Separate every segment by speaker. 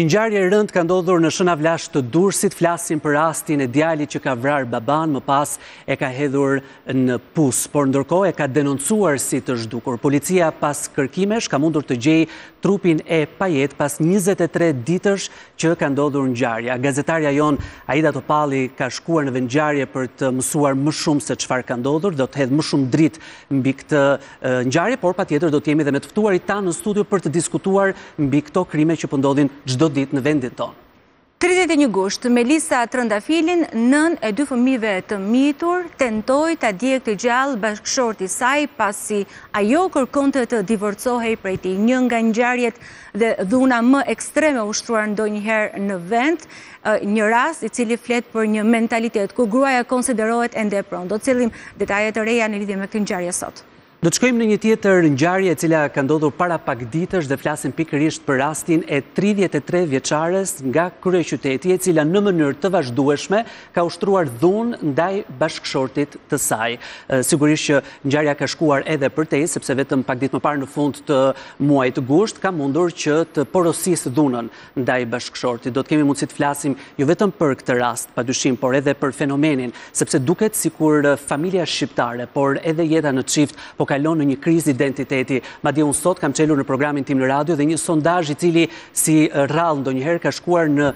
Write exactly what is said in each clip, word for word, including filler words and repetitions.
Speaker 1: Një ngjarje e rëndë ka ndodhur në Shënavlash të Durrësit. Flasim për rastin e djalit që ka vrarë baban, më pas e ka hedhur në pus, por ndërkohë e ka denoncuar si të zhdukur. Policia pas kërkimesh ka mundur të gjejë trupin e pajet pas njëzet e tre ditësh që ka ndodhur ngjarja. Gazetarja jon Aida Topalli ka shkuar në vend ngjarje për të mësuar më shumë se çfarë ka ndodhur, do të hedh më shumë dritë mbi këtë ngjarje, por patjetër do të jemi edhe me të ftuarit tanë në studio për të diskutuar mbi këto krime që po ndodhin çdo ditë në vendin tonë.
Speaker 2: tridhjetë e një gusht, Melisa Trëndafilin, nën e dy fëmijëve të mitur, tentoi ta djegte gjallë bashkëshorti i saj pasi ajo kërkonte të divorcohej prej tij. Një nga ngjarjet dhe dhuna më ekstreme u shtruar ndonjëherë në vend, një rast i cili flet për një mentalitet ku gruaja konsiderohet ende e pronë. Do të sillim detaje të reja në lidhje me këtë ngjarje sot.
Speaker 1: Do të shkojmë në një tjetër ngjarje e cila ka ndodhur para pak ditësh dhe flasim pikërisht për rastin e tridhjetë e tre vjeçares nga kryeqyteti, e cila në mënyrë të vazhdueshme ka ushtruar dhunë ndaj bashkëshortit të saj. Sigurisht që ngjarja ka shkuar edhe për tej, sepse vetëm pak ditë më parë në fund të muajit gusht ka mundur që të porosisë dhunën ndaj bashkëshortit. Do të kemi mundësi të flasim jo vetëm për këtë rast, padyshim, por edhe për fenomenin, sepse duket sikur familja shqiptare, por edhe jeta në çift po kalon në një krizë identiteti. Madje unë sot kam çelur në programin tim në radio dhe një sondazh i cili si rrallë ndonjëherë ka shkuar në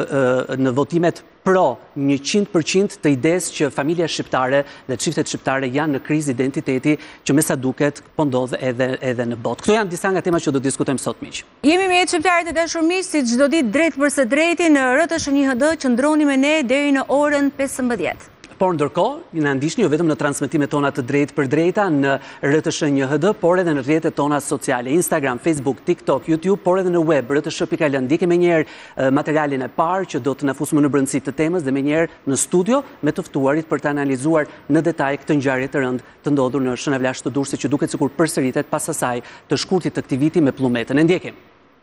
Speaker 1: në votimet pro njëqind përqind të idesë që familja shqiptare dhe çiftet shqiptare janë në krizë identiteti, që me sa duket po ndodh edhe edhe në botë. Këto janë disa nga temat që do diskutojmë sot, miq.
Speaker 2: Jemi me shqiptarët e dashur miq, si çdo ditë drejt për së drejti në R T S H një H D, qëndroni me ne deri në orën pesëmbëdhjetë.
Speaker 1: Por ndërkohë, na ndiqni jo vetëm në transmetimet tona të drejtë për drejta në R T S H një H D, por edhe në rrjetet tona sociale, Instagram, Facebook, TikTok, YouTube, por edhe në web, r t s h pikë l. Ndikemi me njëherë materialin e parë që do të na fusë më në brendësi të temës dhe me njëherë në studio me të ftuarit për të analizuar në detaj këtë ngjarje të rëndë të ndodhur në Shënavlash të Durrësit, që duket sikur përsëritet pas asaj të shkurtit të këtij viti me pllumetën. E ndjekim.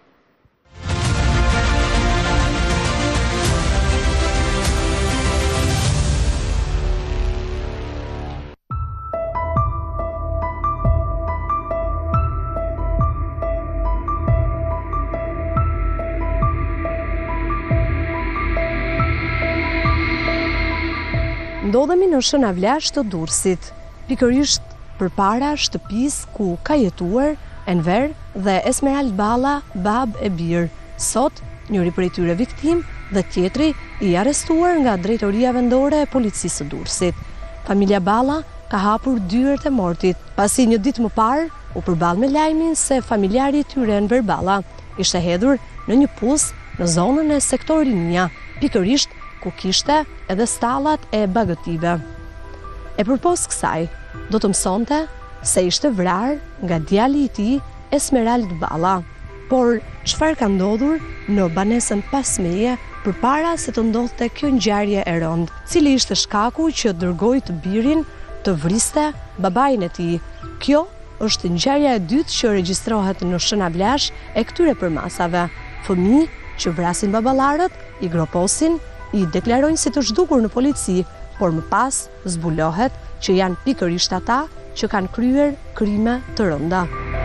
Speaker 3: Ndodhemi në Shënavlash të Durrësit, pikërisht përpara shtëpisë ku ka jetuar Enver dhe Esmerald Balla, bab e birë. Sot, njëri prej tyre viktim dhe tjetri i arrestuar nga Drejtoria Vendore e Policisë së Durrësit. Familja Balla ka hapur dyert e mortit, pasi një ditë më parë u përball me lajmin se familjari i tyre Enver Balla ishte hedhur në një pus në zonën e sektor Rinia, pikërisht ku kishte edhe stallat e bagëtive. E përpos kësaj, do të mësonte se ishte vrarë nga djali i tij, Esmerald Balla. Por çfarë ka ndodhur në banesën pasmeje përpara se të ndodhte kjo ngjarje e rëndë, cili ishte shkaku që dërgoi të birin të vriste babain e tij? Kjo është ngjarja e dytë që regjistrohet në Shënavlash e këtyre përmasave. Fëmijë që vrasin baballarët, i groposin, i deklarojnë si të zhdukur në polici, por më pas zbulohet që janë pikërisht ata që kanë kryer krime të rënda.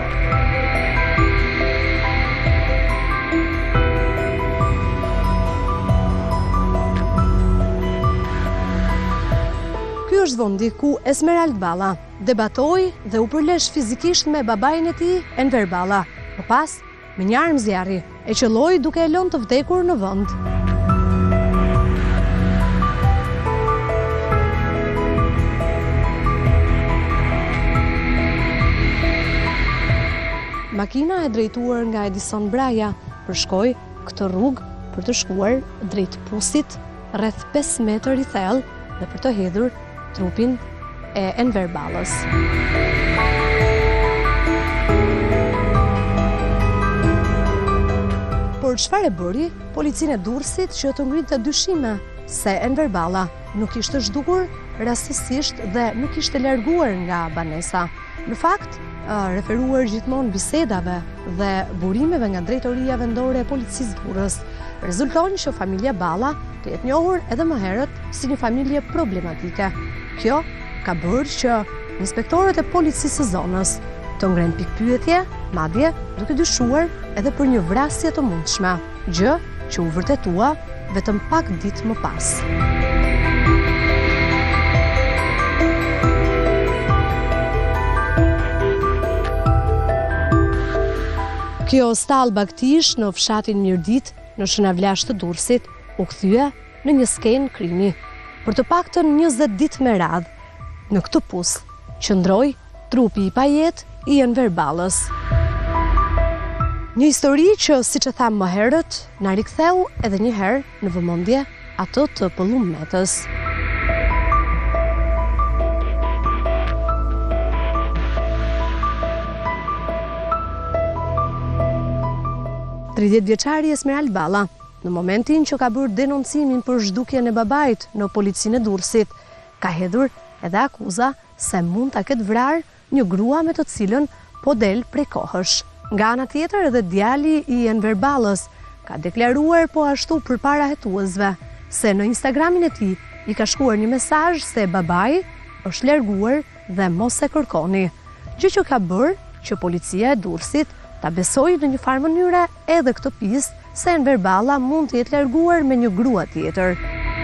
Speaker 3: Ky është vendi ku Esmerald Balla debatoi dhe u përlesh fizikisht me babain e tij, Enver Balla. Më pas, me një armë zjarri, e qelloi duke e lënë të vdekur në vend. Makina e drejtuar nga Edison Braja përshkoi këtë rrugë për të shkuar drejt pusit rreth pesë metër i thellë dhe për të hedhur trupin e Enver Ballës. Por çfarë e bëri policinë e Durrësit që të ngritte dyshime se Enver Balla nuk ishte zhdukur rastësisht dhe nuk ishte larguar nga banesa? Në fakt, referuar gjithmonë bisedave dhe burimeve nga Drejtoria Vendore e Policisë Durrës, rezulton që familja Balla të jetë njohur edhe më herët si një familje problematike. Kjo ka bërë që inspektorët e policisë së zonës të ngrenë pikpyetje, madje duke dyshuar edhe për një vrasje të mundshme, gjë që u vërtetua vetëm pak ditë më pas. Kjo stallë baktish në fshatin Mirdit në Shënavlash të Durrësit u kthye në një skenë krimi. Për të paktën njëzet ditë me radhë, në këtë pull qëndroi trupi i pajetë i Enver Ballës. Një histori që, siç e tham më herët, na riktheu edhe një herë në vëmendje atë të Pëllummetës. tridhjetë vjeçari Esmerald Balla, në momentin që ka bërë denoncimin për zhdukjen e babait në policinë e Durrësit, ka hedhur edhe akuza se mund ta ketë vrarë një grua me të cilën po del prej kohësh. Nga ana tjetër edhe djali i Enver Ballës ka deklaruar po ashtu përpara hetuesve se në Instagramin e tij i ka shkuar një mesazh se babai është larguar dhe mos e kërkoni. Gjë që ka bërë që policia e Durrësit ta besojë në një farë mënyre edhe këtë pistë se Enver Balla mund të jetë larguar me një grua tjetër.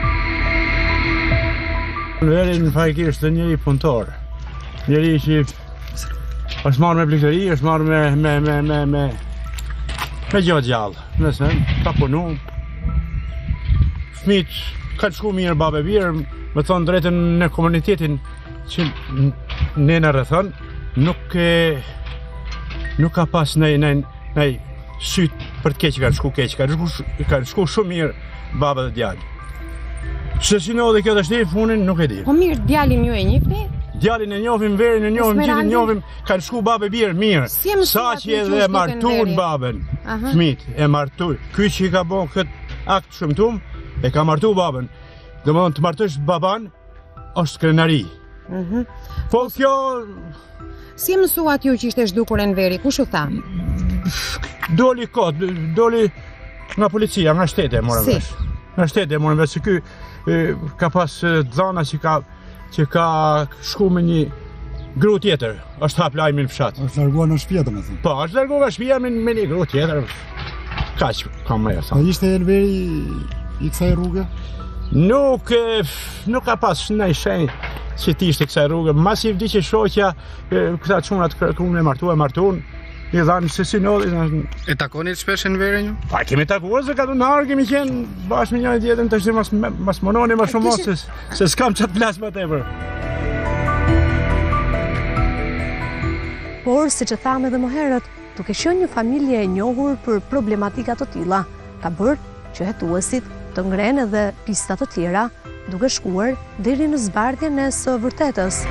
Speaker 4: Enveri në faktikisht është njëri punëtor, njëri që është marrë me blikëri, është marrë me me me me me me gjatë gjallë, nëse ka punu. Fëmijët kanë shku mirë babë birë, me thonë drejtën në komunitetin që ne në rrethon, nuk e nuk ka pas nej nej nej syt për të keq, kanë shku keq, kanë shku kanë shku shumë mirë baba dhe djali. Se si në dhe kjo të shti, funin nuk e di.
Speaker 5: Po mirë, djalin ju e njihni?
Speaker 4: Djalin e njohim, verin e njohim, gjithë njohim, kanë shku babë birë mirë. Sa që edhe e martun babën, fëmit, e martun. Ky që i ka bon këtë akt shëmtum, e ka martu babën. Dhe më të martësh baban, është krenari. Po kjo...
Speaker 5: Si mësuat ju që ishte zhdukur Enveri, kush u tha?
Speaker 4: Doli kot, doli nga policia, nga shtete, morën vesh. Nga shtete, morën vesh, se ky ka pas dhana që ka që ka shku me një gru tjetër, është hap lajmin në fshat.
Speaker 6: është larguar në shtëpi, domethënë.
Speaker 4: Po, është larguar në shtëpi me, me një gru tjetër. Kaq kam më sa.
Speaker 6: Po ishte Enveri i kësaj rruge?
Speaker 4: Nuk nuk ka pas ndonjë shenjë që ti ishte kësaj rruge. Masi vdi që shoqja këta çunat kërkuan e martuan, martuan. I dhanë se si nodhi.
Speaker 7: E takonit shpesh Enverin ju?
Speaker 4: Pa, kemi takuar se ka të nërë, kemi qenë bashkë me njëri tjetrin, të shtë mas, mas mononi ma shumë mos, se, se s'kam qatë plasë më tepër.
Speaker 3: Por, si që thamë edhe më herët, duke qenë një familje e njohur për problematika të tilla, ka bërë që hetuesit të ngrenë edhe pista të tjera, duke shkuar deri në zbardhjen e së vërtetës.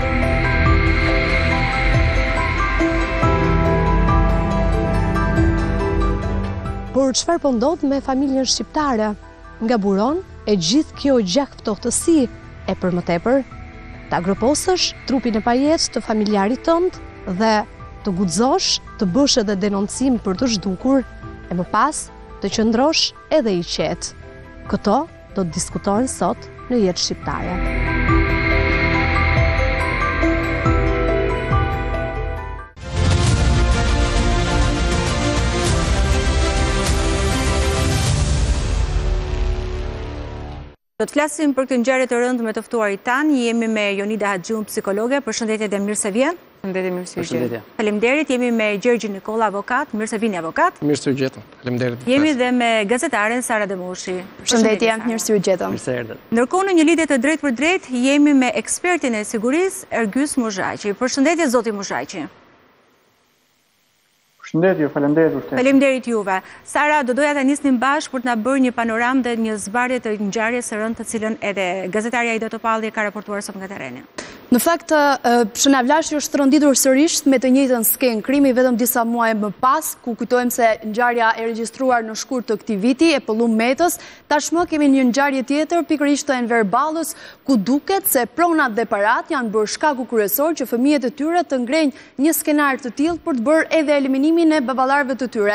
Speaker 3: Por çfarë po ndodh me familjen shqiptare? Nga buron e gjithë kjo gjak ftohtësi e për më tepër, ta groposësh trupin e pajet të familjarit tënd dhe të guxosh të bësh edhe denoncim për të zhdukur e më pas të qëndrosh edhe i qetë. Këto do të diskutohen sot në Jetë Shqiptare.
Speaker 2: Do të flasim për këtë ngjarje të rëndë me të ftuarit tanë. Jemi me Jonida Haxhiun, psikologe. Përshëndetje dhe mirë se vjen.
Speaker 8: Përshëndetje, mirë se u gjeta.
Speaker 2: Faleminderit. Jemi me Gjergj Nikolla, avokat. Mirë se vini, avokat.
Speaker 8: Mirë se u gjeta. Faleminderit.
Speaker 2: Jemi dhe me gazetaren Sara Demushi.
Speaker 9: Përshëndetje, mirë se u gjeta.
Speaker 8: Mirë se erdhët.
Speaker 2: Ndërkohë në një lidhje të drejtë për drejtë jemi me ekspertin e sigurisë Ergjys Muzhaqi. Përshëndetje zoti Muzhaqi.
Speaker 10: Përshëndetje, faleminderit për këtë.
Speaker 2: Faleminderit juve. Sara, do doja ta nisnim bashkë për të na bërë një panoramë dhe një zbardhje të ngjarjes së rëndë të cilën edhe gazetarja Aida Topalli ka raportuar sot nga terreni.
Speaker 9: Në fakt, Shënavlashi është rënditur sërish me të njëjtën skenë krimi vetëm disa muaj më pas, ku kujtojmë se ngjarja e regjistruar në shkurt të këtij viti e Pëllummetës. Tashmë kemi një ngjarje tjetër, pikërisht të Enver Ballës, ku duket se pronat dhe parat janë bërë shkaku kryesor që fëmijët e tyre të ngrenjë një skenar të tillë për të bërë edhe eliminimin e baballarëve të tyre.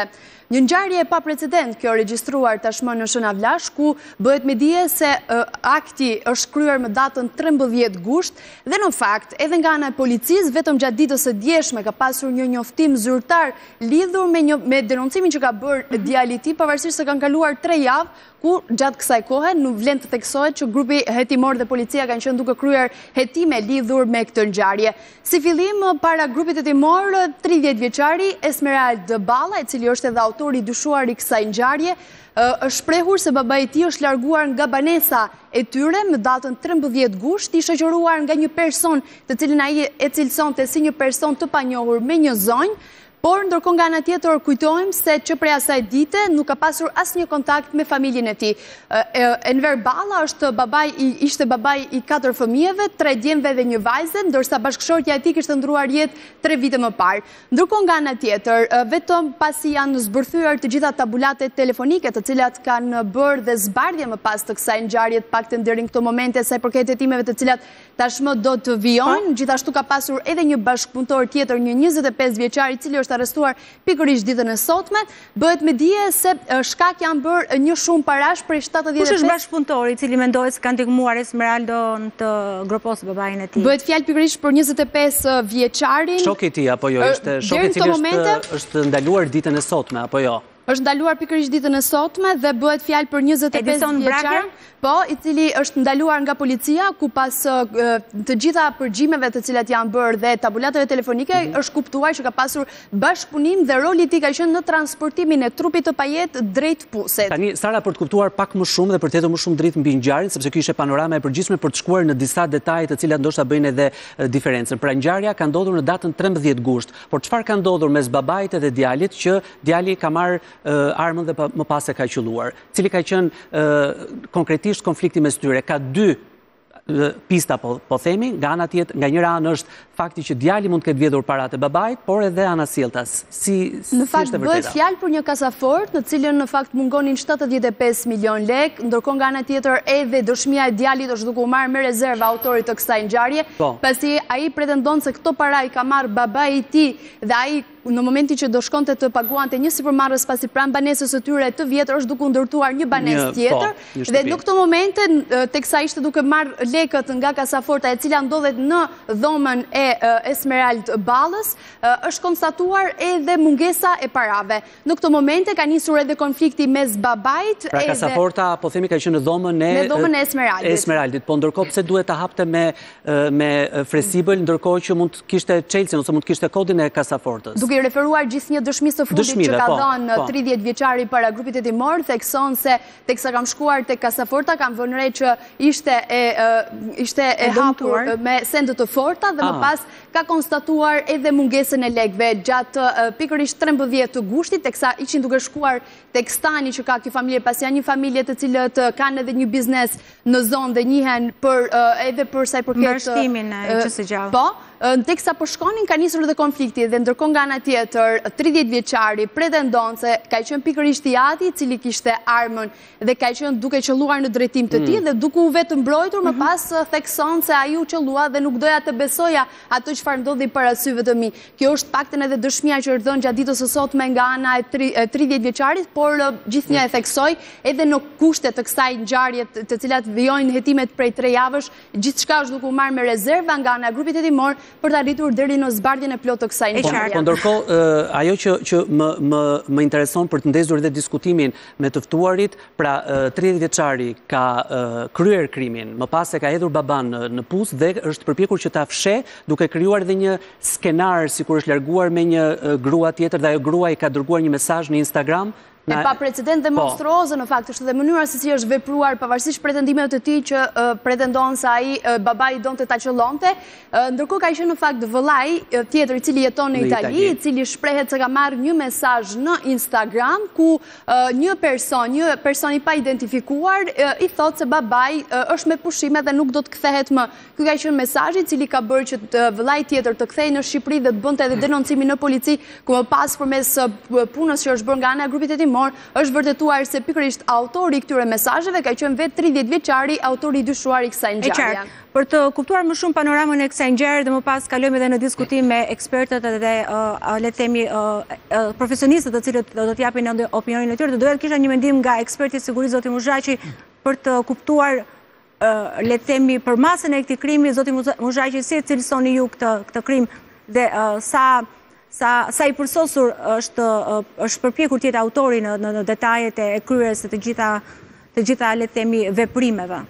Speaker 9: Një ngjarje pa precedent kjo regjistruar tashmë në Shënavlash, ku bëhet me dije se uh, akti është kryer më datën trembëdhjetë gusht dhe në fakt edhe nga ana e policisë vetëm gjatë ditës së djeshme ka pasur një njoftim zyrtar lidhur me një me denoncimin që ka bërë djali i tij, pavarësisht se kanë kaluar tre javë, ku gjatë kësaj kohe nuk vlen të theksohet që grupi hetimor dhe policia kanë qenë duke kryer hetime lidhur me këtë ngjarje. Si fillim, para grupit hetimor, tridhjetë vjeçari Esmerald Balla, i cili është edhe autori i dyshuar i kësaj ngjarje, është shprehur se babai i tij është larguar nga banesa e tyre më datën trembëdhjetë gusht, i shoqëruar nga një person të cilin ai e cilësonte si një person të panjohur me një zonjë. Por, ndërkohë nga ana tjetër kujtojmë se që prej asaj dite nuk ka pasur asnjë kontakt me familjen e tij. Enver Balla është babai i ishte babai i katër fëmijëve, tre djemve dhe një vajze, ndërsa bashkëshortja e tij kishte ndruar jetë tre vite më parë. Ndërkohë nga ana tjetër, vetëm pasi janë zbërthyer të gjitha tabulatet telefonike, të cilat kanë bërë dhe zbardhje më pas të kësaj ngjarje, të paktën deri në këto momente sa i përket hetimeve të cilat tashmë do të vijojnë, gjithashtu ka pasur edhe një bashkëpunëtor tjetër, një njëzet e pesë vjeçar, i cili është arrestuar pikërisht ditën e sotme. Bëhet me dije se shkak janë bërë një shumë parash për shtatëdhjetë e pesë.
Speaker 2: Kush është bashkëpunëtori i cili mendohet se ka ndihmuar Esmeraldon të groposë babain e tij?
Speaker 9: Bëhet fjalë pikërisht për njëzet e pesë vjeçarin.
Speaker 1: Shoku i tij apo jo, ishte shoku i cili është është ndaluar ditën e sotme apo jo?
Speaker 9: Është ndaluar pikërisht ditën e sotme dhe bëhet fjalë për njëzet e pesë vjeçar, po, i cili është ndaluar nga policia, ku pas të gjitha përgjimeve të cilat janë bërë dhe tabulateve telefonike, mm -hmm. është kuptuar që ka pasur bashkëpunim dhe roli i tij ka qenë në transportimin e trupit të pajet drejt Pusit.
Speaker 1: Tani, Sara, për të kuptuar pak më shumë dhe për të hetur më shumë dritë mbi ngjarjen, sepse ky ishte panorama e përgjithshme për të shkuar në disa detaje të cilat ndoshta bëjnë edhe diferencën. Pra, ngjarja ka ndodhur në datën trembëdhjetë gusht, por çfarë ka ndodhur mes babait dhe djalit që djali ka marrë armën dhe më pas e ka qelluar, cili ka qenë konkretisht konflikti mes tyre. Ka dy pista, po, po themi, nga ana tjetër, nga njëra anë është fakti që djali mund të ketë vjedhur paratë e babait, por edhe ana sjelltas. Si
Speaker 9: Në fakt si bëhet fjalë për një kasafort në cilën në fakt mungonin shtatëdhjetë e pesë milion lek, ndërkohë nga ana tjetër edhe dëshmia e djalit është duke u marrë me rezervë autorit të kësaj ngjarje, pasi ai pretendon se këto para i ka marrë babai i tij dhe ai në momentin që do shkonte të paguante një sipërmarrës pasi pranë banesës së tyre të vjetër është duke u ndërtuar një banesë tjetër, dhe në këto momente teksa ishte duke marrë lekët nga kasaforta e cila ndodhet në dhomën e Esmerald Ballës, është konstatuar edhe mungesa e parave. Në këto momente ka nisur edhe konflikti mes babait
Speaker 1: pra
Speaker 9: edhe
Speaker 1: kasaforta po themi ka qenë në dhomën e
Speaker 9: në dhomën e Esmeraldit.
Speaker 1: Esmeraldit, po ndërkohë pse duhet ta hapte me me fresibël ndërkohë që mund kishte çelsin ose mund kishte kodin e kasafortës.
Speaker 9: Duke i referuar gjithnjë dëshmisë të fundit që ka dhënë tridhjetë vjeçari para grupit hetimor, thekson se teksa kam shkuar tek kasaforta kam vënë re që ishte e ishte e hapur me sende të forta dhe më pas ka konstatuar edhe mungesën e lekëve gjatë pikërisht trembëdhjetë gushtit, teksa ishin duke shkuar tek stani që ka kjo familje, pasi janë një familje të cilët kanë edhe një biznes në zonë dhe njihen për edhe për sa i përket
Speaker 2: mbështimin e çështë gjallë.
Speaker 9: Po, teksa po shkonin ka nisur edhe konflikti dhe ndërkohë nga ana tjetër tridhjetë vjeçari pretendon se ka qenë pikërisht i ati i cili kishte armën dhe ka qenë duke qelluar në drejtim të tij dhe duke u vetë mbrojtur më pas thekson se ai u qellua dhe nuk doja të besoja ato çfarë ndodhi para syve të mi. Kjo është paktën edhe dëshmia që është dhënë gjatë ditës së sotme nga ana e tridhjetë vjeçarit, por gjithnjë e theksoi edhe në kushte të kësaj ngjarje të cilat vijojnë hetimet prej tre javësh, gjithçka është duke u marrë me rezerva nga ana e grupit hetimor për të arritur deri në zbardhjen e plotë të kësaj ngjarje.
Speaker 1: Po ndërkohë, ajo që që më më më intereson për të ndezur edhe diskutimin me të ftuarit, pra tridhjetë vjeçari ka kryer krimin, më pas e ka hedhur baban në Pus dhe është përpjekur që ta fsheh duke krijuar edhe një skenar sikur është larguar me një grua tjetër dhe ajo grua i ka dërguar një mesazh në Instagram.
Speaker 9: E pa precedent dhe monstruoze në fakt është dhe mënyra se si është vepruar pavarësisht pretendimeve të tij që pretendon se ai babai donte ta qellonte, ndërkohë ka qenë në fakt vëllai tjetër i cili jeton në Itali, i cili shprehet se ka marrë një mesazh në Instagram ku një person, një person i pa identifikuar i thotë se babai është me pushime dhe nuk do të kthehet më. Ky ka qenë mesazhi i cili ka bërë që vëllai tjetër të kthehej në Shqipëri dhe të bënte edhe denoncimin në polici, ku më pas përmes punës që është bërë nga ana e grupit hetimor gjykimor është vërtetuar se pikërisht autori i këtyre mesazheve ka qenë vetë tridhjetë vjeçari, autori i dyshuar i kësaj ngjarje.
Speaker 2: Për të kuptuar më shumë panoramën e kësaj ngjarje dhe më pas kalojmë edhe në diskutim me ekspertët dhe le të themi profesionistët të cilët do të japin opinionin e tyre, do doja të kisha një mendim nga eksperti i sigurisë zoti Muzhaqi për të kuptuar le të themi për masën e këtij krimi. Zoti Muzhaqi, si e cilësoni ju këtë këtë krim dhe sa sa sa i përsosur është është përpjekur të jetë autori në në detajet e kryerjes së të gjitha të gjitha le të themi veprimeve?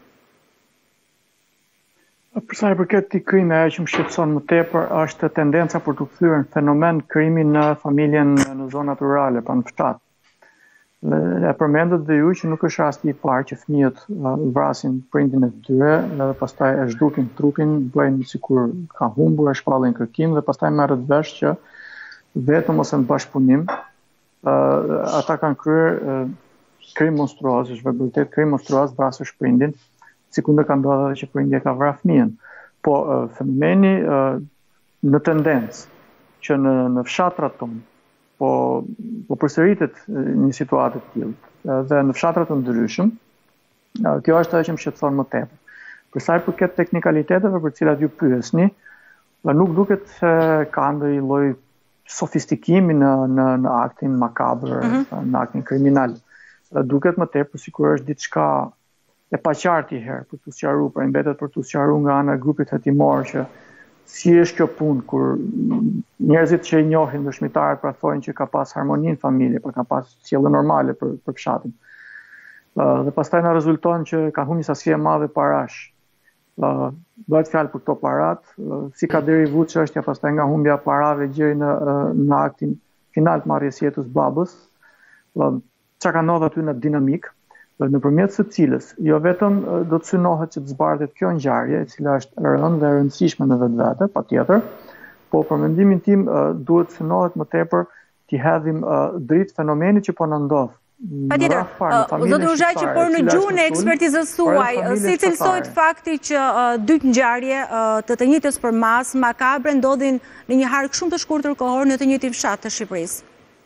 Speaker 10: Për sa i përket këtij krimi, ajo që më shqetëson më tepër është tendenca për të kthyer në fenomen krimin në familjen në zonat rurale, pa në fshat. E përmendët dhe ju që nuk është rasti i parë që fëmijët vrasin prindin e tyre dhe pastaj e zhdukin trupin, bëjnë sikur ka humbur, e shpallin kërkim dhe pastaj merret vesh që vetëm ose në bashkëpunim ata kanë kryer krim monstruoz, është vërtet krim monstruoz, vrasësh prindin, sikundë ka ndodhur edhe që prindja ka vrarë fëmijën. Po fenomeni në tendencë që në në fshatrat tonë po po përsëritet një situatë të tillë dhe në fshatra të ndryshëm, kjo është ajo që më shqetëson më tepër. Për sa i përket teknikaliteteve për të cilat ju pyesni, nuk duket se ka ndonjë lloj sofistikimi në në në aktin makabër, mm-hmm. në aktin kriminal. Duket më tepër sikur është diçka e paqartë i herë për të sqaruar, pra mbetet për të sqaruar nga ana e grupit hetimor që si është kjo punë kur njerëzit që i njohin dëshmitarët pra thonë që ka pas harmoni në familje, pra ka pas sjellje normale për për fshatin. Uh, dhe pastaj na rezulton që ka humbur sasi e madhe parash. Uh, Bëhet fjalë për këto parat, uh, si ka derivuar çështja pastaj nga humbja e parave gjeri në uh, në aktin final të marrjes jetës babës. Uh, Çka ka ndodhur aty në dinamik, nëpërmjet së cilës jo vetëm do të synohet që të zbardhet kjo ngjarje, e cila është e rëndë dhe e rëndësishme në vetvete, patjetër, po për mendimin tim duhet synohet më tepër t'i hedhim dritë fenomenit që po na ndodh.
Speaker 2: Patjetër, zoti Muzhaqi, por në gjuhën e ekspertizës suaj, si cilësohet fakti që dy ngjarje të të njëjtës përmas makabre ndodhin në një hark shumë të shkurtër kohor në të njëjtin fshat të Shqipërisë?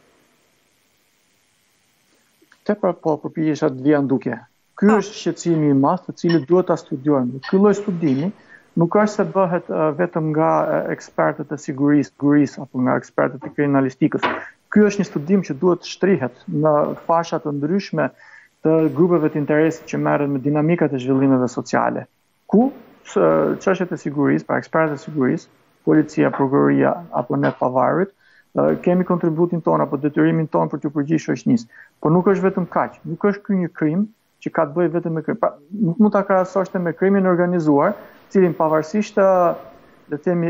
Speaker 10: Tepër po përpiqesha të vija ndukje. Ky është shqetësimi i madh, të cilin duhet ta studiojmë. Ky lloj studimi nuk është se bëhet uh, vetëm nga uh, ekspertët e sigurisë, guris apo nga ekspertët e kriminalistikës. Ky është një studim që duhet shtrihet në fasha të ndryshme të grupeve të interesit që merren me dinamikat e zhvillimeve sociale. Ku çështjet e sigurisë, pra ekspertët e sigurisë, policia, prokuroria apo ne pavarur, kemi kontributin tonë apo detyrimin tonë për të përgjigjur shoqënisë. Po nuk është vetëm kaq, nuk është ky një krim që ka të bëjë vetëm me krim. Pra, nuk mund ta krahasosh me krimin organizuar, cilin pavarësisht le të themi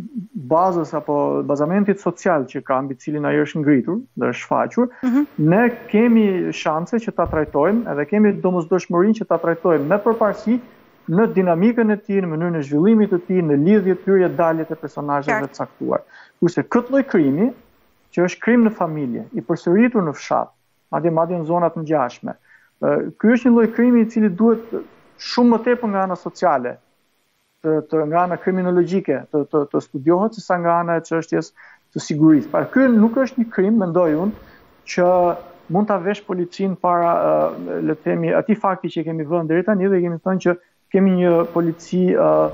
Speaker 10: bazës apo bazamentit social që ka, mbi cilin ai është ngritur dhe është shfaqur, mm-hmm. ne kemi shanse që ta trajtojmë, edhe kemi domosdoshmërinë që ta trajtojmë me përparësi në dinamikën e tij, në mënyrën e zhvillimit të tij, në lidhjet, hyrjet, daljet e personazheve të caktuar. Kurse këtë lloj krimi, që është krim në familje, i përsëritur në fshat, madje madje në zonat ngjashme, ky është një lloj krimi i cili duhet shumë më tepër nga ana sociale, të, të nga ana kriminologjike, të, të, të studiohet sesa nga ana e çështjes të sigurisë. Pra ky nuk është një krim, mendoj unë, që mund ta vesh policinë para, le të themi, atij fakti që kemi vënë deri tani dhe kemi thënë që kemi një polici uh,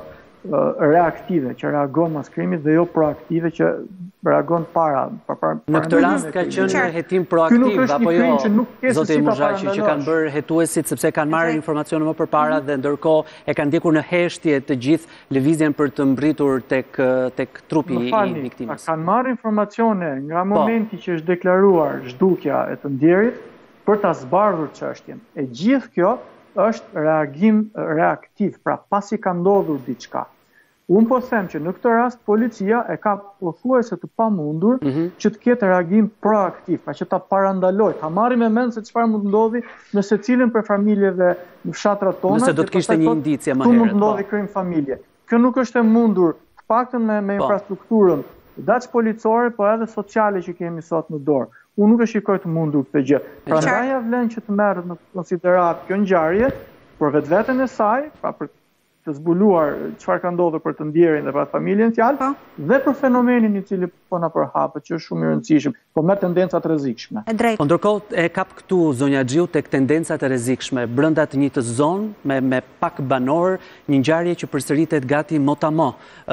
Speaker 10: reaktive që reagon mas krimit dhe jo proaktive që reagon para. para
Speaker 1: në këtë rast ka qenë hetim proaktiv apo jo, zoti Muzhaqi, që kanë bërë hetuesit sepse kanë marrë informacione më përpara dhe ndërkohë e kanë ndjekur në heshtje të gjithë lëvizjen për të mbritur tek tek trupi i viktimës.
Speaker 10: Kanë marrë informacione nga momenti që është deklaruar zhdukja e të ndjerit për ta zbardhur çështjen. E gjithë kjo është reagim reaktiv, pra pasi ka ndodhur diçka. Unë po them që në këtë rast policia e ka pothuajse të pamundur mm-hmm. që të ketë reagim proaktiv, pra që ta parandalojë, ta marrë me mend se çfarë mund të ndodhi në secilin për familjeve në fshatrat tona.
Speaker 1: Nëse do të kishte një indicie më herët.
Speaker 10: Tu mund të ndodhi krim familje. Kjo nuk është e mundur, të paktën me, me infrastrukturën, daç policore, po edhe sociale që kemi sot në dorë. Unë nuk e shikoj të mundur këtë gjë. Prandaj ja vlen që të merret në konsiderat kjo ngjarje për vetveten e saj, pra për të zbuluar çfarë ka ndodhur për të ndjerin dhe për familjen fjalë, dhe për fenomenin i cili po na përhapet, që është shumë i rëndësishëm, po me tendenca të rrezikshme.
Speaker 1: Po ndërkohë e kap këtu zonja Xhiu tek tendencat e rrezikshme brenda të një të zonë me me pak banor, një ngjarje që përsëritet gati motamo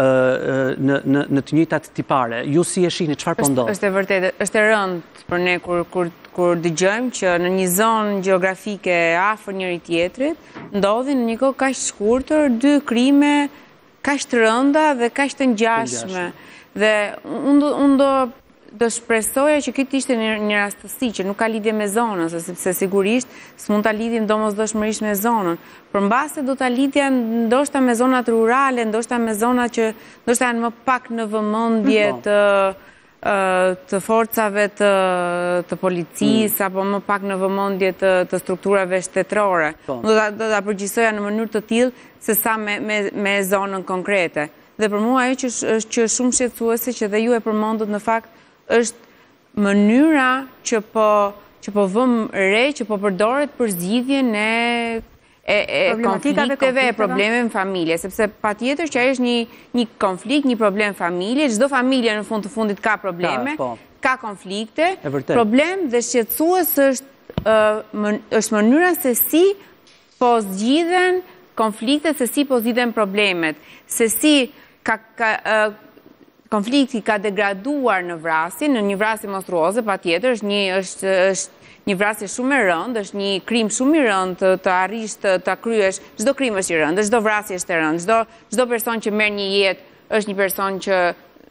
Speaker 1: në në në të njëjtat tipare. Ju si e shihni, çfarë po ndodh?
Speaker 11: Është e vërtetë, është e rëndë për ne kur kur kur dëgjojmë që në një zonë gjeografike afër njëri tjetrit ndodhin në një kohë kaq shkurtër dy krime kaq të rënda dhe kaq të ngjashme. Dhe unë unë do do shpresoja që këtë ishte një, një rastësi që nuk ka lidhje me zonën, sepse sigurisht s'mund ta lidhim domosdoshmërisht me zonën. Përmbase do ta lidhja ndoshta me zonat rurale, ndoshta me zona që ndoshta janë më pak në vëmendje të të forcave të, të policisë, mm. apo më pak në vëmendje të, të strukturave shtetërore. Do ta, do ta përgjigjesoja në mënyrë të tillë se sa me, me, me zonën konkrete. Dhe për mua ajo që është shumë shqetësuese që dhe ju e përmendët në fakt është mënyra që po që po vëm re, që po përdoret për zgjidhjen e e, e konflikteve, e problemeve në familje, sepse patjetër që ai është një një konflikt, një problem familje, çdo familje në fund të fundit ka probleme, ka, po. ka konflikte. Problem dhe shqetësues është uh, mën, është mënyra se si po zgjidhen konfliktet, se si po zgjidhen problemet, se si ka, ka uh, konflikti ka degraduar në vrasje, në një vrasje monstruoze, patjetër është një është është një vrasje shumë e rëndë, është një krim shumë i rëndë të, të arrish të, të kryesh, çdo krim është i rëndë, çdo vrasje është e rëndë, çdo çdo person që merr një jetë është një person që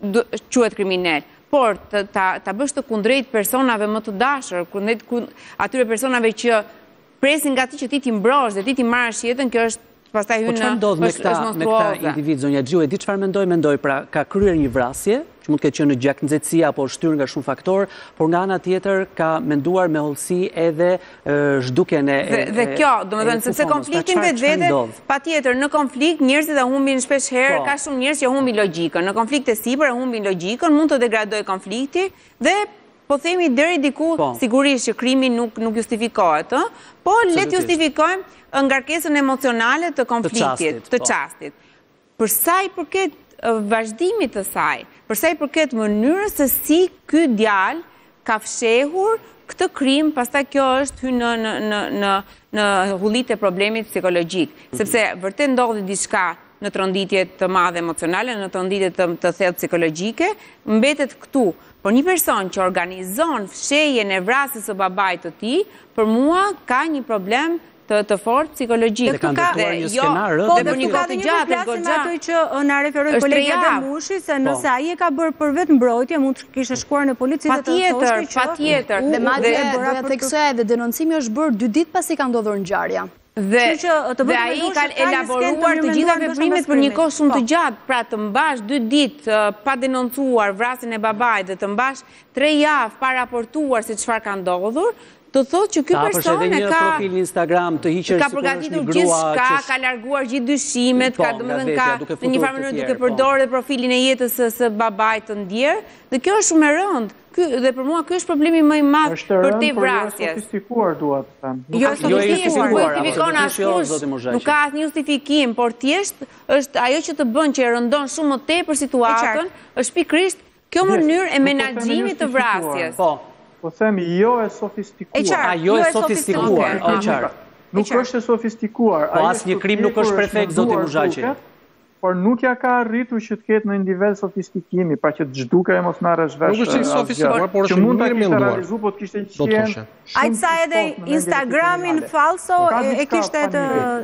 Speaker 11: quhet kriminal. Por të, ta, ta bësh të kundrejt personave më të dashur, kundrejt atyre personave që presin nga ti që ti ti mbrosh dhe ti ti marrësh jetën, kjo është pastaj hyn në
Speaker 1: është me këta, me këta individ, zonja Xhiu, e di çfarë mendoj, mendoj, pra ka kryer një vrasje, që mund të ketë qenë në gjaknxetësi apo shtyr nga shumë faktor, por nga ana tjetër ka menduar me hollësi edhe zhdukjen e
Speaker 11: Dhe, dhe kjo, domethënë sepse konflikti vetvete, patjetër në konflikt njerëzit e humbin shpesh herë, ka shumë njerëz që humbin logjikën. Në konflikte sipër e humbin logjikën, mund të degradojë konflikti dhe po themi deri diku sigurisht që krimi nuk nuk justifikohet, ë? Po le të justifikojmë ngarkesën emocionale të konfliktit, të çastit. Për sa i përket vazhdimit të saj, për sa i përket mënyrës se si ky djalë ka fshehur këtë krim, pastaj kjo është hyrë në në në në hullit e problemit psikologjik, sepse vërtet ndodhi diçka në tronditje të madhe emocionale, në tronditje të, të thellë psikologjike, mbetet këtu. Por një person që organizon fshehjen e vrasjes së babait të tij, për mua ka një problem të të fortë psikologjik.
Speaker 1: Dhe ka ndërtuar një skenar,
Speaker 2: po dhe për një kohë të gjatë, flasim ato që na referoi kolegja Demushi, se nëse ai e ka bërë për vetë mbrojtje, mund të kishte shkuar në polici dhe të thoshte që
Speaker 11: patjetër.
Speaker 9: Dhe madje doja të theksoj edhe denoncimi është bërë dy ditë pasi ka ndodhur ngjarja.
Speaker 11: Dhe, dhe ai ka elaboruar të gjitha veprimet për një kohë shumë të gjatë, pra të mbash dy ditë uh, pa denoncuar vrasjen e babait dhe të mbash tre javë pa raportuar se çfarë ka ndodhur, do thotë që ky person e ka
Speaker 1: profil Instagram të hiqur
Speaker 11: ka përgatitur gjithçka, ka larguar gjithë dyshimet, ka domethënë ka në një farë mënyrë duke përdorur edhe profilin e jetës së, së babait të ndjer, dhe kjo është shumë e rëndë. Dhe për mua ky është problemi më i madh për te vrasjes.
Speaker 10: Është sofistikuar, dua të them.
Speaker 11: Jo sofistikuar, justifikon askush, nuk ka asnjë justifikim, por thjesht është ajo që të bën që e rëndon shumë më tepër situatën, është pikërisht kjo mënyrë e menaxhimit të vrasjes.
Speaker 10: Po. Po themi jo e sofistikuar.
Speaker 1: Ajo e sofistikuar, o qartë.
Speaker 10: Nuk është e sofistikuar.
Speaker 1: Po asnjë krim nuk është perfekt, zoti Muzhaqi.
Speaker 10: Por nuk ja ka arritur që të ketë në një nivel sofistikimi, pra që të zhdukej mos marrësh vesh.
Speaker 8: Nuk është sofistikuar, por është
Speaker 10: mund ta
Speaker 8: mirë
Speaker 10: kishte
Speaker 8: menduar.
Speaker 10: realizuar, po të kishte qenë.
Speaker 2: Ai sa edhe Instagramin falso e kishte të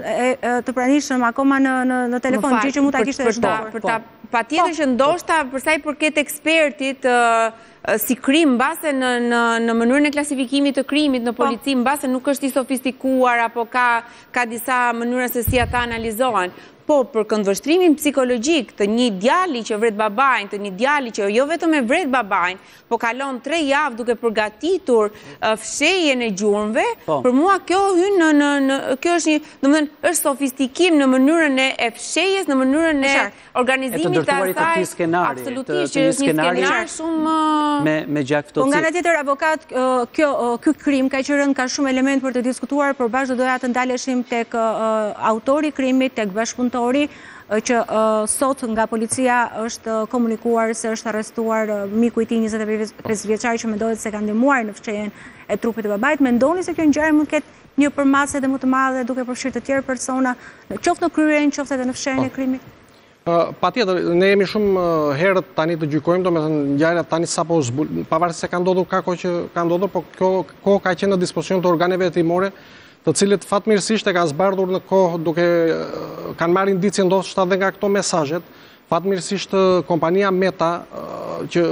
Speaker 2: të pranishëm akoma në në në telefon, gjë që mund ta kishte shtuar.
Speaker 11: Për ta patjetër që ndoshta për sa i përket ekspertit si krim, mbase në në në mënyrën e klasifikimit të krimit në polici, mbase nuk është i sofistikuar apo ka ka disa mënyra se si ata analizohen. Po, për këndvështrimin psikologjik të një djali që vret babain, të një djali që jo vetëm e vret babain, po kalon tre javë duke përgatitur uh, fshehjen e gjurmëve, për mua kjo hyn në në në kjo është një, domethënë, është sofistikim në mënyrën e fshehjes, në mënyrën e organizimit të asaj. Absolutisht, që është një skenar shumë
Speaker 1: me gjak
Speaker 2: Po nga
Speaker 1: ftohtësi.
Speaker 2: në tjetër, avokat, kjo krim ka që rënë ka shumë element për të diskutuar, por bashkë do doja të ndaleshim tek autori krimit, tek bashkëpunëtori, që sot nga policia është komunikuar se është arrestuar miku i tij njëzet e pesë vjeçar që mendohet se ka ndihmuar në fshehjen e trupit të babait. Mendoni se kjo ngjarje mund të ketë një përmasë edhe më të madhe duke përfshirë të tjerë persona, qoftë në kryerjen, qoftë edhe në fshehjen e krimit?
Speaker 8: Patjetër, ne jemi shumë herët tani të gjykojmë, domethënë ngjarja tani sapo zbul, pavarësisht se ka ndodhur ka kohë që ka ndodhur, por kjo kohë ka qenë në dispozicion të organeve hetimore, të cilët fatmirësisht e kanë zbardhur në kohë duke kanë marrë indicie ndoshta edhe nga këto mesazhet. Fatmirësisht kompania Meta që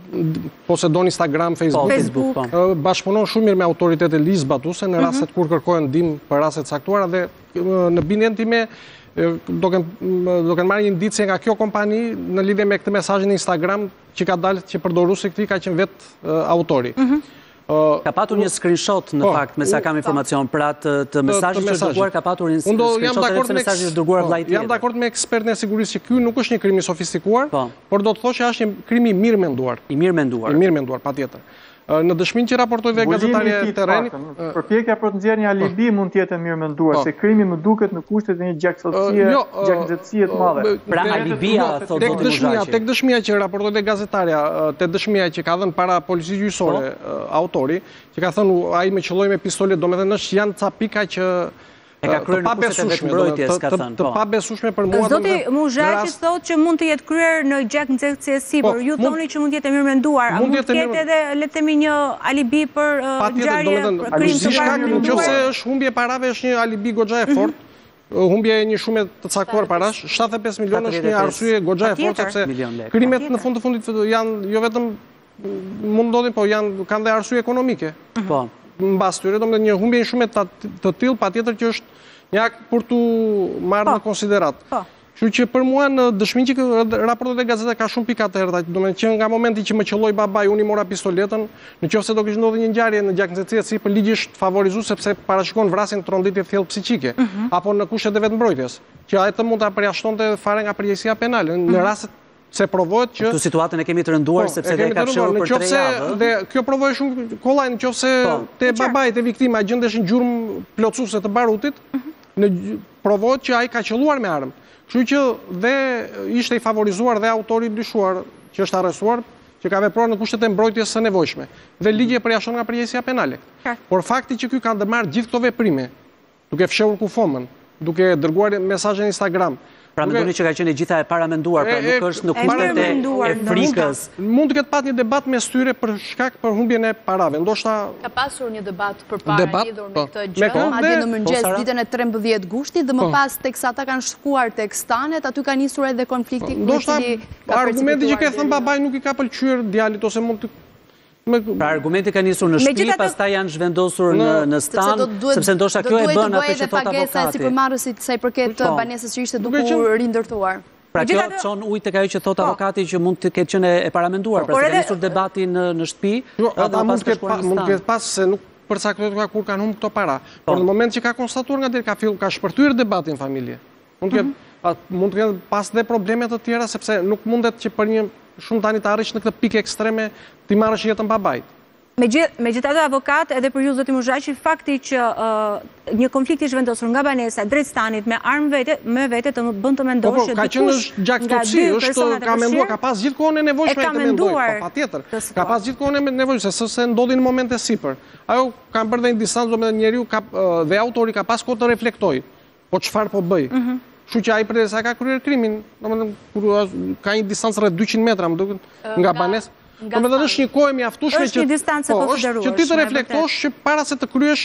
Speaker 8: posedon Instagram, Facebook,
Speaker 2: Facebook.
Speaker 8: bashkëpunon shumë mirë me autoritetet ligjzbatuese në rastet kur kërkohen ndihmë për raste të caktuara dhe në bindjen time do kanë marrë një indicie nga kjo kompani në lidhje me këtë mesazhin në Instagram që ka dalë që përdoruesi i këtij ka qenë vetë autori.
Speaker 1: Ka patur një screenshot në fakt, me sa kam informacion, pra të mesazhit që është dërguar ka patur një screenshot edhe të mesazhit është dërguar vllai tjetër.
Speaker 8: Jam dakord me ekspertin e sigurisë që ky nuk është një krim i sofistikuar, por do të thoshë që është një krim i mirë menduar.
Speaker 1: I mirë menduar.
Speaker 8: I mirë menduar, patjetër. Në dëshminë që raportoi dhe gazetarja e terrenit,
Speaker 10: përpjekja për të nxjerrë një alibi mund të jetë mirë menduar, se krimi më duket në kushtet e një gjaktsotësie, gjaknxëtësie të madhe.
Speaker 1: Pra alibia thotë
Speaker 8: tek dëshmia, tek dëshmia që raportoi dhe gazetarja, tek dëshmia që ka dhënë para policisë gjyqësore autori, që ka thënë ai me qelloi me pistolet, domethënë është janë ca pika që
Speaker 1: e ka kryer në kushtet e vetëmbrojtjes, ka thënë.
Speaker 8: Të pabesueshme për mua.
Speaker 2: Zoti Muzhaçi thotë që mund të jetë kryer në gjaknxëtësie sipër. Ju thoni që mund të jetë mirë menduar. A mund të ketë edhe le të themi një alibi për ngjarje, për krim të parë?
Speaker 8: Nëse është humbje parave është një alibi goxha e fortë. Humbje e një shumë të caktuar parash, shtatëdhjetë e pesë milionë është një arsye goxha e fortë sepse krimet në fund të fundit janë jo vetëm mund ndodhin, po janë kanë dhe arsye ekonomike.
Speaker 1: Po.
Speaker 8: Mbas tyre, domethënë një humbje shumë të tillë patjetër që është një akt për tu marrë në konsiderat. Kështu që për mua në dëshminë që raportet e gazetës ka shumë pika të errëta, domethënë që nga momenti që më qelloi babai, unë i mora pistoletën, nëse do kishte ndodhur një ngjarje në gjaknxëtësie sipër ligji është favorizuar sepse parashikon vrasjen tronditje thellë psiqike apo në kushtet e vetëmbrojtjes, që atë mund ta përjashtonte fare nga përgjegjësia penale në rastet se provohet që
Speaker 1: këtë situatën e kemi të rënduar sepse dhe ka fshehur për tre javë.
Speaker 8: Dhe kjo provohet shumë kollaj nëse te babai te viktima gjendesh një gjurmë plotësuese të barutit, në provohet që ai ka qelluar me armë. Kështu që dhe ishte i favorizuar dhe autori i dyshuar që është arrestuar, që ka vepruar në kushtet e mbrojtjes së nevojshme. Dhe ligji e përjashton nga përgjegjësia penale. Por fakti që ky ka ndërmarrë gjithë këto veprime, duke fshehur kufomën, duke dërguar mesazhe në Instagram,
Speaker 1: pra mendoni që ka qenë gjitha e paramenduar, pra nuk është në kushtet e frikës.
Speaker 8: Mund të ketë pat një debat mes tyre për shkak për humbjen e parave. Ndoshta
Speaker 9: ka pasur një debat përpara lidhur me këtë gjë, madje në mëngjes ditën e trembëdhjetë gustit dhe më pas teksa ata kanë shkuar tek stanet, aty ka nisur edhe konflikti i cili
Speaker 8: ka argumenti që ka thënë babai nuk i ka pëlqyer djalit ose mund të
Speaker 1: Pra argumenti ka nisur në shtëpi, pastaj janë zhvendosur në stan, sepse ndoshta kjo e bën atë që thot avokati.
Speaker 9: Pagesa e sipërmarrësit sa i përket banesës që ishte duke u rindërtuar.
Speaker 1: Pra kjo çon ujë tek ajo që thot avokati që mund të ketë qenë e paramenduar, pra se ka nisur debati në shtëpi,
Speaker 8: ata mund të ketë mund të ketë pas se nuk përcaktohet nga kur kanë humbur këto para. Por në moment që ka konstatuar nga deri ka filluar ka shpërthyer debatin në familje. Mund të ketë mund të ketë pas dhe probleme të tjera sepse nuk mundet që për një shumë tani të arrish në këtë pikë ekstreme ti marrësh jetën babait.
Speaker 2: Megjithatë avokat, edhe për ju zoti Muzhaçi, fakti që një konflikt i zhvendosur nga banesa drejt stanit me armë vete, me vete të bën të mendosh
Speaker 8: që ka qenë gjaktsotësi, është ka menduar, ka pas gjithë kohën e nevojshme të mendojë, patjetër. Ka pas gjithë kohën e nevojshme se ndodhi në momente sipër. Ajo kanë bërë një distancë, domethënë njeriu ka dhe autori ka pas kohë të reflektojë, po çfarë po bëj. Kështu që ai përderisa ka kryer krimin, domethënë kur ka një distancë rreth dyqind metra, më duket, nga banesë. Domethënë është një kohë mjaftueshme që
Speaker 2: është një distancë e konsiderueshme.
Speaker 8: Që ti të reflektosh që para se të kryesh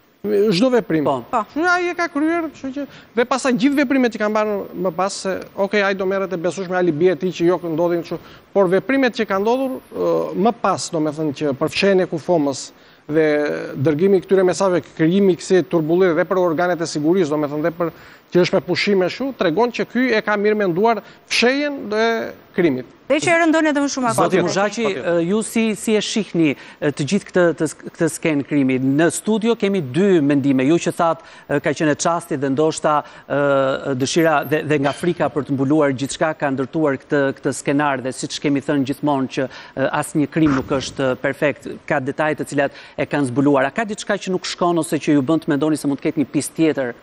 Speaker 8: çdo veprim.
Speaker 1: Po.
Speaker 8: Ai e ka kryer, kështu që dhe pastaj gjithë veprimet që kanë bërë më pas se okay, ai do merret e besuar me alibi e tij që jo ndodhin kështu, por veprimet që kanë ndodhur më pas, domethënë që për fshehjen e kufomës dhe dërgimi këtyre mesazheve, krijimi kësaj turbullie dhe për organet e sigurisë, domethënë dhe për që është me pushime shu, tregon që ky e ka mirë menduar fshehjen dhe krimit.
Speaker 2: Dhe që e rëndon edhe më shumë akoma.
Speaker 1: Zoti Muxhaqi, ju si si e shihni të gjithë këtë këtë skenë krimi? Në studio kemi dy mendime. Ju që thatë ka qenë çasti dhe ndoshta dëshira dhe, dhe nga frika për të mbuluar gjithçka ka ndërtuar këtë këtë skenar dhe siç kemi thënë gjithmonë që asnjë krim nuk është perfekt, ka detaje të cilat e kanë zbuluar. A ka diçka që nuk shkon ose që ju bën të mendoni se mund të ketë një pistë tjetër?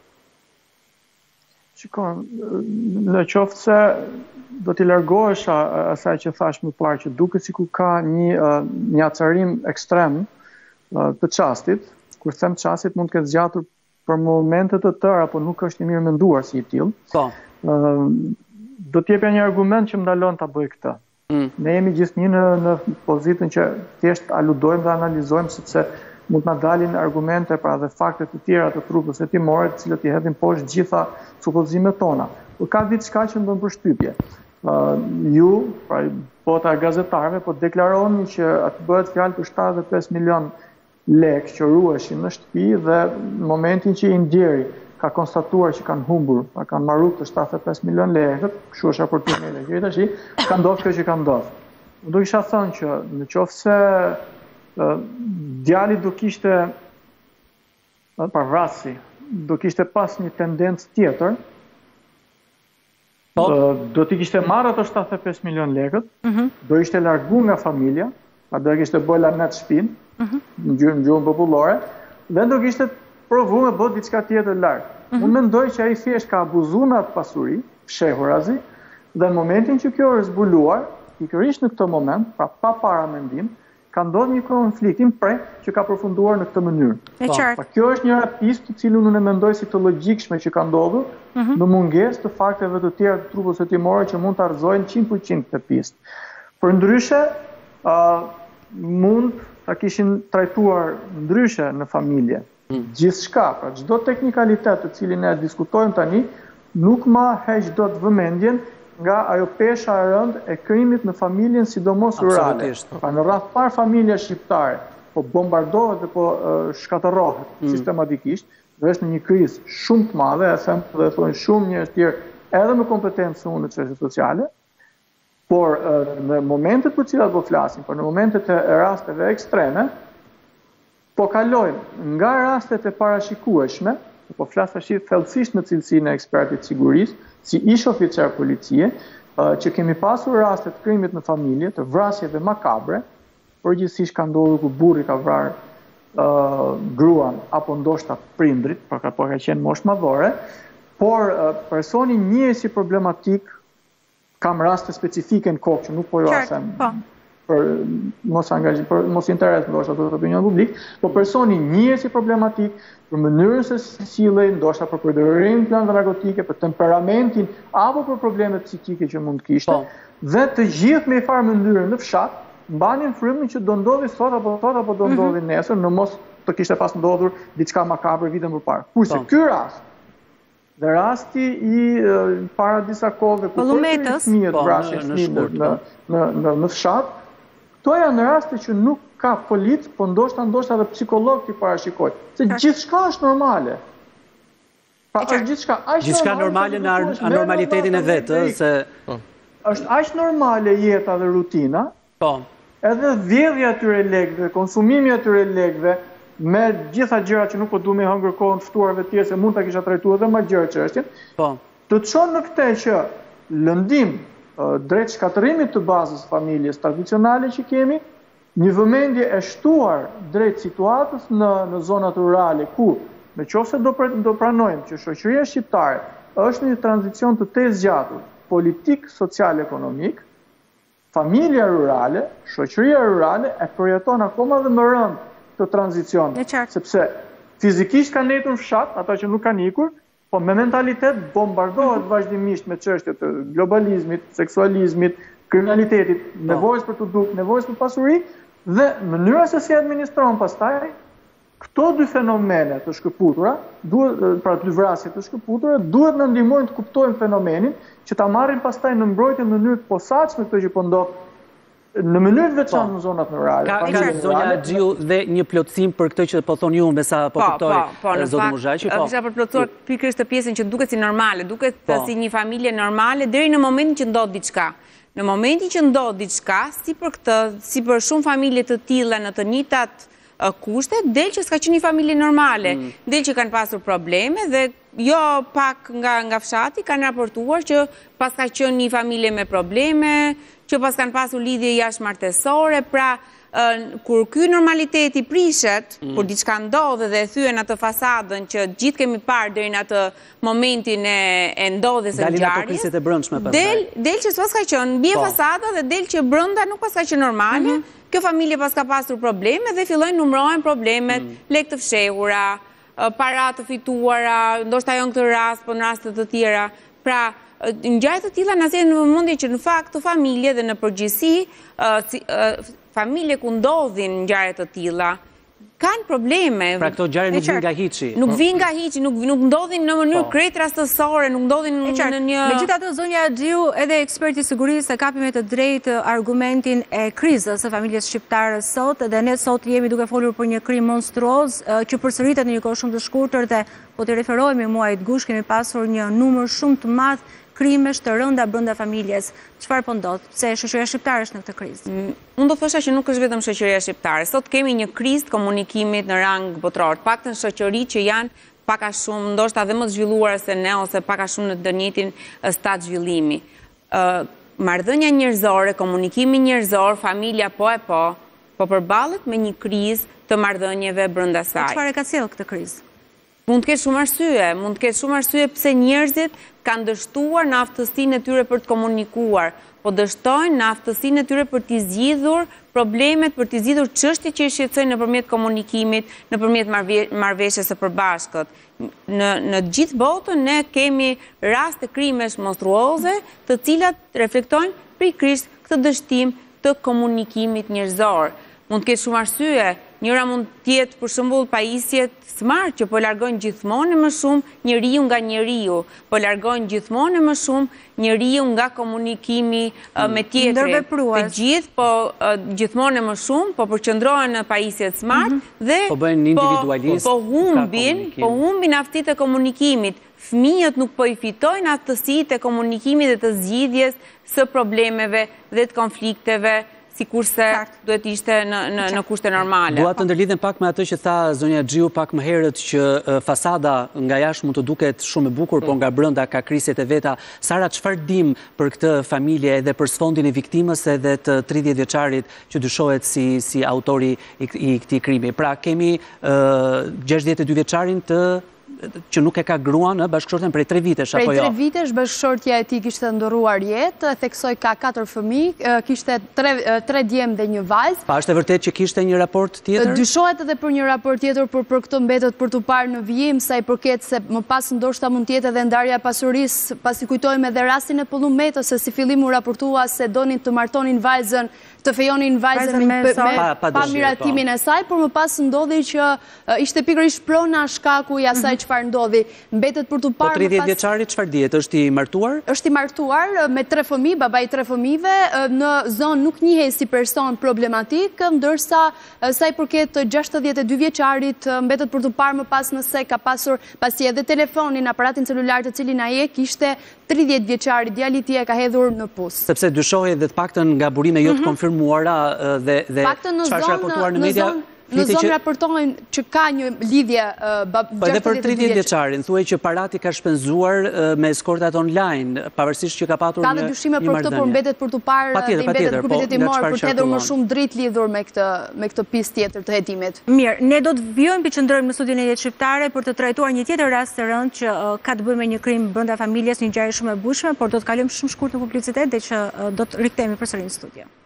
Speaker 10: Shikon, në qoftë se do t'i largohesh asaj që thash më parë, që duket sikur ka një një acarim ekstrem të çastit. Kur them çastit mund të ketë zgjatur për momente të tëra, apo nuk është i mirë menduar si i tillë.
Speaker 1: Po.
Speaker 10: Do t'jepja një argument që më ndalon ta bëj këtë. Mm. Ne jemi gjithnjë në në pozitën që thjesht aludojmë dhe analizojmë, sepse mund të na dalin argumente pra dhe fakte të tjera të trupës hetimore, të cilët i hedhin poshtë gjitha supozimet tona. Por ka diçka që më bën përshtypje. Uh, ju, pra bota e gazetarëve, po deklaroni që atë bëhet fjalë për shtatëdhjetë e pesë milion lekë që ruheshin në shtëpi dhe në momentin që i ndjeri ka konstatuar që kanë humbur, pra kanë marrë të shtatëdhjetë e pesë milion lekë, kështu është raportimi i legjit tash, ka ndodhur kjo që ka ndodhur. Do kisha thënë që në qoftë se uh, djali do kishte uh, pra vrasi, do kishte pas një tendencë tjetër, do t'i kishte marrë ato shtatëdhjetë e pesë milion lekët, do ishte largu nga familja, a do e kishte bëj lanet shtëpinë, në gjuhën popullore, dhe do kishte provu me bë diçka tjetër larg. Unë mendoj që ai thjesht ka abuzuar nga atë pasuri, fshehurazi, dhe në momentin që kjo është zbuluar, pikërisht në këtë moment, pra pa para mendim, ka ndodhur një konflikt impre që ka përfunduar në këtë mënyrë.
Speaker 2: E qartë.
Speaker 10: Pa, kjo është një pistë të cilën unë e mendoj si të logjikshme që ka ndodhur, në mungesë të fakteve të tjera të trupës hetimore që mund të argëzojnë njëntër për qind këtë pistë. Përndryshe, uh, mund ta kishin trajtuar ndryshe në familje. Gjithçka, pra çdo teknikalitet të cilin ne diskutojmë tani, nuk ma heq dot vëmendjen nga ajo pesha e rëndë e krimit në familjen sidomos rurale. Pa në rreth parë familja shqiptare po bombardohet dhe po uh, shkatërrohet mm. sistematikisht, dhe është në një krizë shumë të madhe, e them dhe thonë shumë njerëz të tjerë edhe me kompetencë unë në çështje sociale, por uh, në momentet për cilat po flasim, por në momentet e rasteve ekstreme, po kalojmë nga rastet e parashikueshme, po flas tash thellësisht në cilësinë e ekspertit sigurisë, si ish oficer policie, që kemi pasur raste të krimit në familje, të vrasjeve makabre, përgjithsisht ka ndodhur ku burri ka vrarë uh, gruan apo ndoshta prindrit, pra ka po ka qenë moshë madhore, por uh, personi njihet si problematik, kam raste specifike në kokë që nuk po ju asem për mos angazhim, për mos interes ndoshta të opinion publik, por personi njihet si problematik për mënyrën se si sillej, ndoshta për përdorimin plan narkotike, për temperamentin apo për problemet psikike që mund të kishte, dhe të gjithë me farë mënyrë në fshat mbanin frymën që do ndodhi sot apo sot apo do ndodhi nesër, në mos të kishte pas ndodhur diçka makabër vitën përpara. Kurse ky rast dhe rasti i para disa kohëve ku fëmijët vrashin në në në në fshat, këto janë raste që nuk ka polic, po ndoshta ndoshta edhe psikolog t'i parashikoj. Se gjithçka është normale. Pa është gjithçka aq
Speaker 1: gjithçka normale në anormalitetin e vet, se
Speaker 10: është aq normale jeta dhe rutina.
Speaker 1: Po.
Speaker 10: Edhe vjedhja e atyre lekëve, konsumimi i atyre lekëve, me gjitha gjërat që nuk po duam i hëngër kohën të ftuarve të tjerë se mund ta kisha trajtuar edhe më gjerë çështjen.
Speaker 1: Po.
Speaker 10: Të çon në këtë që lëndim drejt shkatërimit të bazës familjes tradicionale që kemi, një vëmendje e shtuar drejt situatës në në zonat rurale ku, nëse do do pranojmë që shoqëria shqiptare është në një tranzicion të tezë zgjatur, politik, social, ekonomik, familja rurale, shoqëria rurale e përjeton akoma dhe më rënd të tranzicion, sepse fizikisht kanë netur në fshat, ata që nuk kanë ikur, po me mentalitet bombardohet vazhdimisht me çështje të globalizmit, seksualizmit, kriminalitetit, nevojës për të duk, nevojës për pasuri, dhe mënyra se si administron pastaj, këto dy fenomene të shkëputura, duhet, pra dy vrasje të shkëputura, duhet në ndihmojnë të kuptojmë fenomenin, që ta marrin pastaj në mbrojtje në mënyrë të posaçme këtë që po ndodh Në mënyrë veçantë në zonat rurale.
Speaker 1: Ka zonja Gjiu dhe një plotësim për këtë që po thonë ju me sa po kuptoj zotë Muzhaqi?
Speaker 11: Po, kisha për plotësuar pikërisht të pjesën që duket si normale, duket si një familje normale deri në momentin që ndodh diçka. Në momentin që ndodh diçka, si për këtë, si për shumë familje të tilla në të njëjtat kushte, del që s'ka qenë një familje normale, del që kanë pasur probleme dhe jo pak nga nga fshati kanë raportuar që pas ka qenë një familje me probleme, që pas kanë pasur lidhje jashtëmartesore, pra kur ky normaliteti prishet, kur diçka ndodhe dhe e thyen atë fasadën që gjithë kemi parë deri në atë momentin e ndodhjes së ngjarjes, del del që s'pas ka qenë mbi fasada dhe del që brenda nuk pas ka qenë normale. Kjo familje pas ka pasur probleme dhe fillojnë numërohen problemet, lekë të fshehura, para të fituara, ndoshta jo në këtë rast, po në raste të tjera. Pra, ngjarje të tilla na sjellin në vëmendje që në fakt këto familje dhe në përgjithësi familje ku ndodhin ngjarje të tilla kanë probleme.
Speaker 1: Pra këto ngjarje nuk vijnë nga hiçi.
Speaker 11: Nuk vijnë nga hiçi, nuk nuk ndodhin në mënyrë krejt rastësore, nuk ndodhin në një.
Speaker 2: Megjithatë, zonja Gjiu, edhe eksperti i sigurisë e kapi me të drejtë argumentin e krizës së familjes shqiptare sot, dhe ne sot jemi duke folur për një krim monstruoz që përsëritet në një kohë shumë të shkurtër dhe po të referohemi muajit gush, kemi pasur një numër shumë të madh krimesh të rënda brenda familjes. Çfarë po ndodh? Pse shoqëria shqiptare është në këtë krizë?
Speaker 11: Unë do thosha që nuk është vetëm shoqëria shqiptare. Sot kemi një krizë komunikimit në rang botëror. Paktën shoqëri që janë pak a shumë, ndoshta edhe më të zhvilluara se ne ose pak a shumë në të njëjtin stad zhvillimi. Marrëdhënia njerëzore, komunikimi njerëzor, familja po e po, po përballet me një krizë të marrëdhënieve brenda saj.
Speaker 2: Çfarë ka sjellë këtë krizë?
Speaker 11: Mund të ketë shumë arsye, mund të ketë shumë arsye pse njerëzit kanë dështuar në aftësinë e tyre për të komunikuar, po dështojnë në aftësinë e tyre për të zgjidhur problemet, për të zgjidhur çështjet që i shqetësojnë nëpërmjet komunikimit, nëpërmjet marrëveshjes së përbashkët. Në në gjithë botën ne kemi raste krimesh monstruoze, të cilat reflektojnë pikërisht këtë dështim të komunikimit njerëzor. Mund të ketë shumë arsye. Njëra mund të jetë për shembull pajisjet smart që po largojnë gjithmonë më shumë njeriu nga njeriu, po largojnë gjithmonë më shumë njeriu nga komunikimi me tjetrin. Të gjithë po gjithmonë më shumë po përqendrohen në pajisjet smart dhe
Speaker 1: po bëjnë individualist.
Speaker 11: Po humbin, po humbin aftësitë e komunikimit. Fëmijët nuk po i fitojnë aftësitë e komunikimit dhe të zgjidhjes së problemeve dhe të konflikteve, sikurse duhet ishte në në në kushte normale.
Speaker 1: Dua të ndërlidhem pak me atë që tha zonja Gjiu pak më herët që fasada nga jashtë mund të duket shumë e bukur, por nga brenda ka krisjet e veta. Sara, çfarë dim për këtë familje edhe për sfondin e viktimës edhe të tridhjetë vjeçarit që dyshohet si si autori i, i këtij krimi? Pra kemi gjashtëdhjetë e dy vjeçarin të që nuk e ka gruan në bashkëshorten prej tre vitesh, apo jo?
Speaker 9: Prej tre vitesh, bashkëshortja e tij kishte ndërruar jetë, theksoi ka katër fëmijë, kishte tre, tre djemë dhe një vajzë.
Speaker 1: Pa është e vërtet që kishte një raport tjetër?
Speaker 9: Dyshohet edhe për një raport tjetër, por për këtë mbetet për të parë në vijim, sa i përket se më pas ndoshta mund të jetë edhe ndarja e pasurisë, pasi kujtojmë edhe rastin e Pullumetës, se si fillim u raportua se donin të martonin vajzën, të fejonin vajzën me, me, me pa miratimin e saj, por më pas ndodhi që ishte pikërisht prona shkaku i asaj çfarë ndodhi. Mbetet për të parë.
Speaker 1: Po tridhjetë vjeçari çfarë dihet? Është i martuar?
Speaker 9: Është i martuar me tre fëmijë, babai i tre fëmijëve, në zonë nuk njihej si person problematik, ndërsa sa i përket gjashtëdhjetë e dy vjeçarit mbetet për të parë më pas nëse ka pasur, pasi edhe telefonin, aparatin celular të cilin ai e kishte, tridhjetë vjeçari djali i tij e ka hedhur në pus.
Speaker 1: Sepse dyshohej edhe të paktën nga burime jo të konfirmuara dhe dhe çfarë raportuar në media.
Speaker 9: Në zonë raportojnë që ka një lidhje
Speaker 1: po edhe për tridhjetë vjeçarin, thuaj që parati ka shpenzuar me eskortat online, pavarësisht që ka patur një
Speaker 9: ka dhe dyshime për këtë, por mbetet për të parë dhe mbetet grupit hetimor për të hedhur më shumë dritë lidhur me këtë me këtë pistë tjetër të hetimit.
Speaker 2: Mirë, ne do të vijojmë të qëndrojmë në studion e Jetës Shqiptare për të trajtuar një tjetër rast të rëndë që ka të bëjë me një krim brenda familjes, një ngjarje shumë e bujshme, por do të kalojmë shumë shkurt në publicitet dhe që do të rikthehemi përsëri në studio.